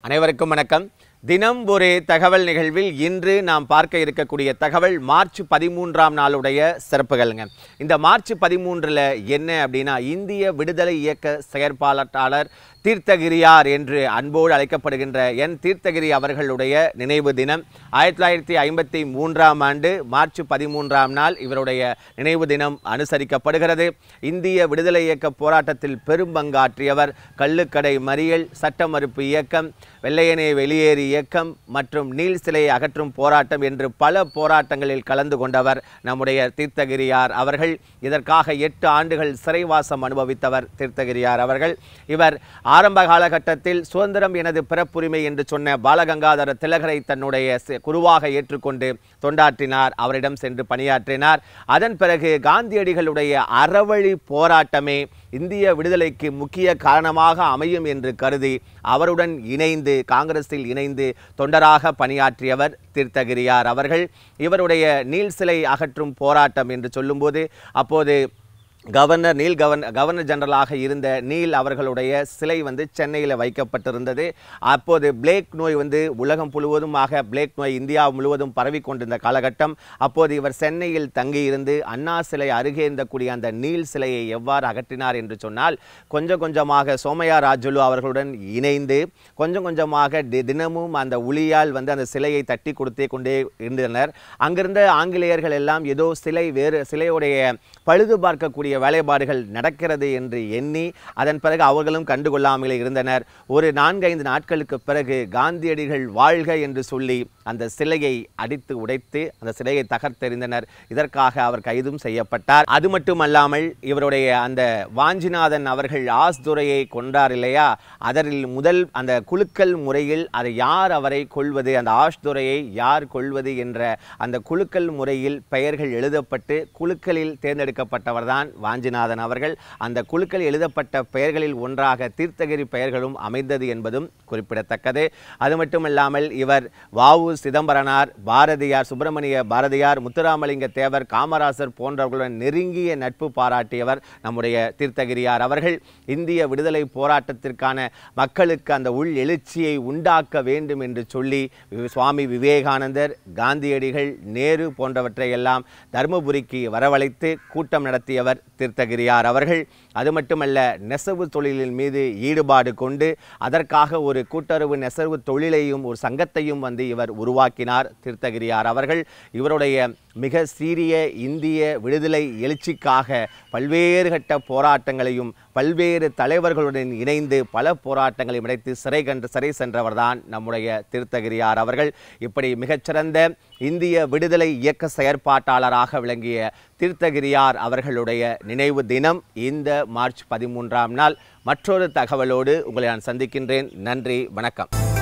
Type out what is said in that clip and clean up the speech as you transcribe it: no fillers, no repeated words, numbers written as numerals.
அனைவருக்கும் வணக்கம். தினம் ஒரு தகவல் நிகழ்வில் இன்று நாம் பார்க்க இருக்கக்கூடிய தகவல் மார்ச் 13ஆம் நாளுடைய சிறப்புகள்ங்க. இந்த மார்ச் 13ல் என்ன அப்படின்னா, இந்திய விடுதலை இயக்க செயற்பாட்டாளர் தீர்த்தகிரியார் என்று அன்போடு அழைக்கப்படுகின்ற என் தீர்த்தகிரி அவர்களுடைய நினைவு தினம். 1953ஆம் ஆண்டு மார்ச் 13ஆம் நாள் இவருடைய நினைவு தினம் அனுசரிக்கப்படுகிறது. இந்திய விடுதலை இயக்க போராட்டத்தில் பெரும் பங்காற்றியவர். கள்ளுக்கடை மறியல், சட்ட மறுப்பு இயக்கம், வெள்ளையனே வெளியேறு இயக்கம் மற்றும் நீல் சிலையை அகற்றும் போராட்டம் என்று பல போராட்டங்களில் கலந்து கொண்டவர் நம்முடைய தீர்த்தகிரியார் அவர்கள். இதற்காக 8 ஆண்டுகள் சிறைவாசம் அனுபவித்தவர் தீர்த்தகிரியார் அவர்கள். இவர் ஆரம்ப காலகட்டத்தில் சுதந்திரம் எனது பிறப்புரிமை என்று சொன்ன பாலகங்காதர திலகரை தன்னுடைய குருவாக ஏற்றுக்கொண்டு தொண்டாற்றினார். அவரிடம் சென்று பணியாற்றினார். அதன் பிறகு காந்தியடிகளுடைய அறவழி போராட்டமே இந்திய விடுதலைக்கு முக்கிய காரணமாக அமையும் என்று கருதி அவருடன் இணைந்து காங்கிரஸில் இணைந்து தொண்டராக பணியாற்றியவர் தீர்த்தகிரியார் அவர்கள். இவருடைய நீல் சிலை அகற்றும் போராட்டம் என்று சொல்லும்போது அப்போது கவர்னர் ஜெனரலாக இருந்த நீல் அவர்களுடைய சிலை சென்னையில் வைக்கப்பட்டிருந்தது. அப்போது பிளேக் நோய் உலகம் முழுவதுமாக பிளேக் நோய் இந்தியா முழுவதும் பரவி கொண்டிருந்த காலகட்டம். அப்போது இவர் சென்னையில் தங்கியிருந்து அண்ணா சிலை அருகே இருந்தக்கூடிய அந்த நீல் சிலையை எவ்வாறு அகற்றினார் என்று சொன்னால், கொஞ்சம் கொஞ்சமாக சோமையா ராஜுலு அவர்களுடன் இணைந்து கொஞ்சம் கொஞ்சமாக தினமும் அந்த உளியால் அந்த சிலையை தட்டி கொடுத்தே கொண்டே இருந்தனர். அங்கிருந்த ஆங்கிலேயர்கள் எல்லாம் ஏதோ சிலையுடைய பழுது பார்க்கக்கூடிய வேலைப்பாடுகள் நடக்கிறது என்று எண்ணி அதன் பிறகு அவர்களும் கண்டுகொள்ளாமலே இருந்தனர். ஒரு 4-5 நாட்களுக்கு பிறகு காந்தியடிகள் வாழ்க என்று சொல்லி அந்த சிலையை அடித்து உடைத்து அந்த சிலையை தகர்த்தெறிந்தனர். இதற்காக அவர் கைதும் செய்யப்பட்டார். அது மட்டுமல்லாமல் இவருடைய அந்த வாஞ்சிநாதன் அவர்கள் ஆஸ்துரையை கொண்டார் இல்லையா, அதரில் முதல் அந்த குலுக்கல் முறையில் அதை யார் அவரை கொள்வது, அந்த ஆஸ்துரையை யார் கொள்வது என்ற அந்த குலுக்கல் முறையில் பெயர்கள் எழுதப்பட்டு குலுக்கலில் தேர்ந்தெடுக்கப்பட்டவர் தான் வாஞ்சிநாதன் அவர்கள். அந்த குலுக்கள் எழுதப்பட்ட பெயர்களில் ஒன்றாக தீர்த்தகிரி பெயர்களும் அமைந்தது என்பதும் குறிப்பிடத்தக்கது. அது மட்டுமல்லாமல் இவர் வ.உ. சிதம்பரனார், பாரதியார், சுப்பிரமணிய பாரதியார், முத்துராமலிங்க தேவர், காமராசர் போன்றவர்களுடன் நெருங்கிய நட்பு பாராட்டியவர் நம்முடைய தீர்த்தகிரியார் அவர்கள். இந்திய விடுதலை போராட்டத்திற்கான மக்களுக்கு அந்த உள் எழுச்சியை உண்டாக்க வேண்டும் என்று சொல்லி சுவாமி விவேகானந்தர், காந்தியடிகள், நேரு போன்றவற்றை எல்லாம் தர்மபுரிக்கு வரவழைத்து கூட்டம் நடத்தியவர் தீர்த்தகிரியார் அவர்கள். அது மட்டுமல்ல, நெசவு தொழிலின் மீது ஈடுபாடு கொண்டு அதற்காக ஒரு கூட்டுறவு நெசவு தொழிலையும் ஒரு சங்கத்தையும் இவர் உருவாக்கினார் தீர்த்தகிரியார் அவர்கள். இவருடைய மிக சீரிய இந்திய விடுதலை எழுச்சிக்காக பல்வேறு கட்ட போராட்டங்களையும் பல்வேறு தலைவர்களுடன் இணைந்து பல போராட்டங்களை நடத்தி சிறை சென்றவர்தான் நம்முடைய தீர்த்தகிரியார் அவர்கள். இப்படி மிகச்சிறந்த இந்திய விடுதலை இயக்க செயற்பாட்டாளராக விளங்கிய தீர்த்தகிரியார் அவர்களுடைய நினைவு தினம் இந்த மார்ச் 13ஆம் நாள். மற்றொரு தகவலோடு உங்களை நான் சந்திக்கின்றேன். நன்றி, வணக்கம்.